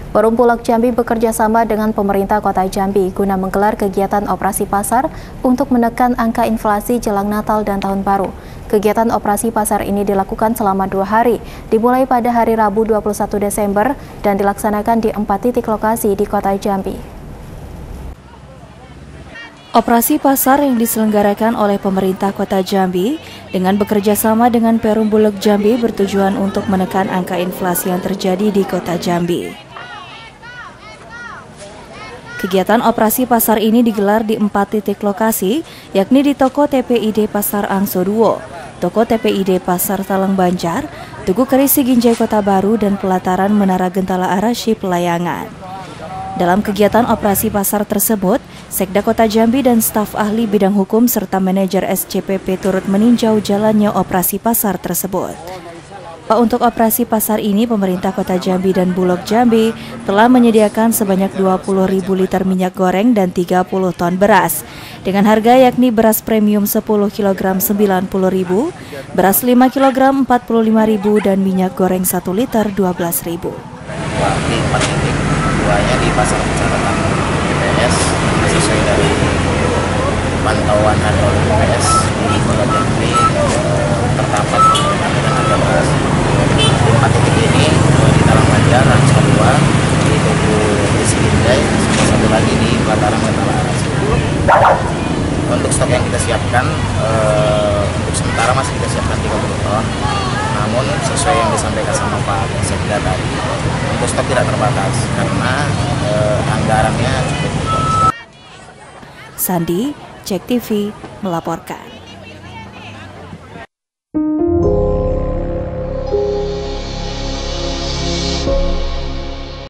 Perum Bulog Jambi bekerja sama dengan pemerintah Kota Jambi guna menggelar kegiatan operasi pasar untuk menekan angka inflasi jelang Natal dan Tahun Baru. Kegiatan operasi pasar ini dilakukan selama 2 hari, dimulai pada hari Rabu 21 Desember dan dilaksanakan di 4 titik lokasi di Kota Jambi. Operasi pasar yang diselenggarakan oleh pemerintah Kota Jambi dengan bekerja sama dengan Perum Bulog Jambi bertujuan untuk menekan angka inflasi yang terjadi di Kota Jambi. Kegiatan operasi pasar ini digelar di 4 titik lokasi, yakni di Toko TPID Pasar Angso Duo, Toko TPID Pasar Talang Banjar, Tugu Kerisi Ginjai Kota Baru, dan pelataran Menara Gentala Arashi Pelayangan. Dalam kegiatan operasi pasar tersebut, Sekda Kota Jambi dan staf ahli bidang hukum serta manajer SCPP turut meninjau jalannya operasi pasar tersebut. Untuk operasi pasar ini, pemerintah Kota Jambi dan Bulog Jambi telah menyediakan sebanyak 20.000 liter minyak goreng dan 30 ton beras. Dengan harga yakni beras premium 10 kg 90.000, beras 5 kg 45.000, dan minyak goreng 1 liter 12.000. Duanya di pasar pencatatan BPS sesuai dari pantauan harga BPS di Kota Jambi terdapat dengan harga beras. 4 titik ini di Talang Banjar, Angso 2, di Tugu Kerisi Ginjai, satu lagi di pelataran Gentala Arashi. Untuk stok yang kita siapkan untuk sementara masih kita siapkan 30 ton. Namun sesuai yang disampaikan sama Pak Sekda tadi, untuk stok tidak terbatas karena anggarannya cukup. Sandi, Cek TV melaporkan.